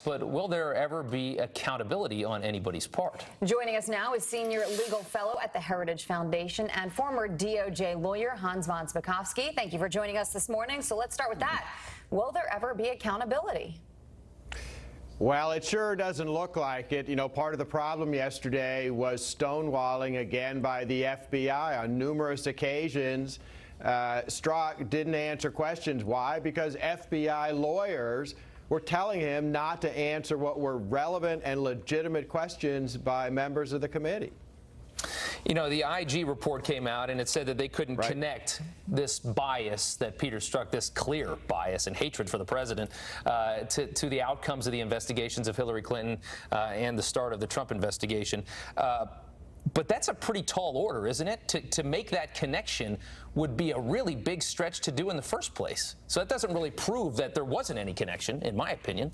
But will there ever be accountability on anybody's part? Joining us now is senior legal fellow at the Heritage Foundation and former DOJ lawyer Hans von Spakovsky. Thank you for joining us this morning. So let's start with that. Will there ever be accountability? Well, it sure doesn't look like it. You know, part of the problem yesterday was stonewalling again by the FBI on numerous occasions. Strzok didn't answer questions. Why? Because FBI lawyers were telling him not to answer what were relevant and legitimate questions by members of the committee. You know, the IG report came out and it said that they couldn't connect this bias that Peter Strzok, this clear bias and hatred for the president, to the outcomes of the investigations of Hillary Clinton and the start of the Trump investigation. But that's a pretty tall order, isn't it? To make that connection would be a really big stretch to do in the first place. So that doesn't really prove that there wasn't any connection, in my opinion.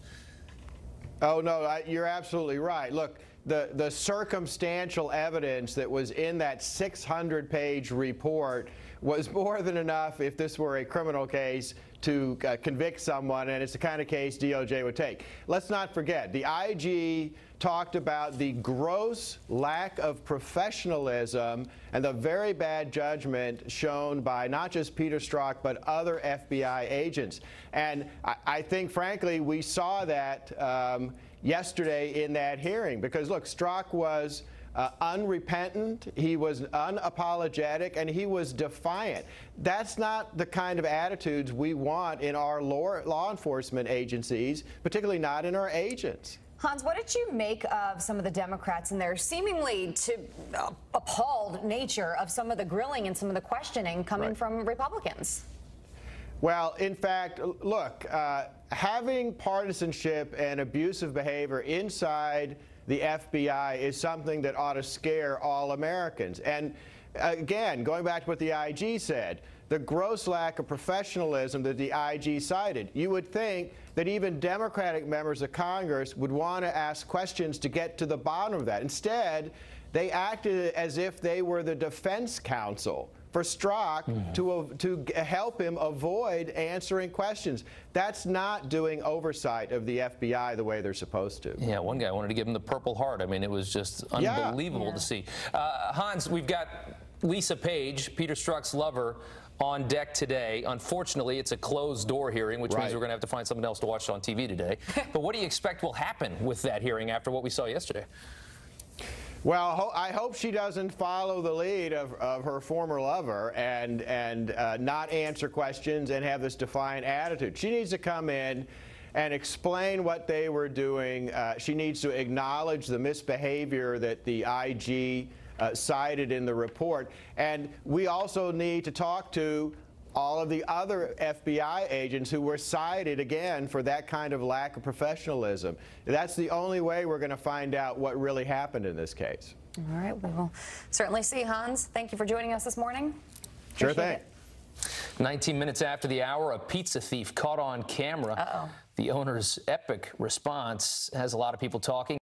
Oh, no, you're absolutely right. Look, the circumstantial evidence that was in that 600-page report was more than enough if this were a criminal case to convict someone, and it's the kind of case DOJ would take. Let's not forget, the IG talked about the gross lack of professionalism and the very bad judgment shown by not just Peter Strzok but other FBI agents. And I think, frankly, we saw that yesterday in that hearing, because, look, Strzok was unrepentant, he was unapologetic, and he was defiant. That's not the kind of attitudes we want in our law enforcement agencies, particularly not in our agents. Hans, what did you make of some of the Democrats and their seemingly appalled nature of some of the grilling and some of the questioning coming from Republicans? Well, in fact, look, having partisanship and abusive behavior inside the FBI is something that ought to scare all Americans. And again, going back to what the IG said, the gross lack of professionalism that the IG cited, you would think that even Democratic members of Congress would want to ask questions to get to the bottom of that. Instead, they acted as if they were the defense counsel for Strzok to help him avoid answering questions. That's not doing oversight of the FBI the way they're supposed to. Yeah, one guy wanted to give him the Purple Heart. I mean, it was just unbelievable to see. Hans, we've got Lisa Page, Peter Strzok's lover, on deck today. Unfortunately, it's a closed-door hearing, which means we're going to have to find something else to watch on TV today. But what do you expect will happen with that hearing after what we saw yesterday? Well, I hope she doesn't follow the lead of her former lover and not answer questions and have this defiant attitude. She needs to come in and explain what they were doing. She needs to acknowledge the misbehavior that the IG cited in the report. And we also need to talk to all of the other FBI agents who were cited, again, for that kind of lack of professionalism. That's the only way we're going to find out what really happened in this case. All right, we will certainly see. Hans, thank you for joining us this morning. Sure thing. 19 minutes after the hour, a pizza thief caught on camera. The owner's epic response has a lot of people talking.